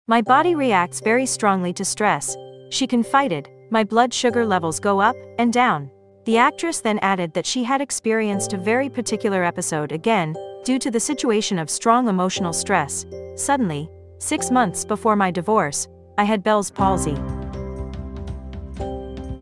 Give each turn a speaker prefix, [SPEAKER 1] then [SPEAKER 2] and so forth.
[SPEAKER 1] My body reacts very strongly to stress, she confided. My blood sugar levels go up and down. The actress then added that she had experienced a very particular episode again, due to the situation of strong emotional stress. Suddenly, 6 months before my divorce, I had Bell's palsy.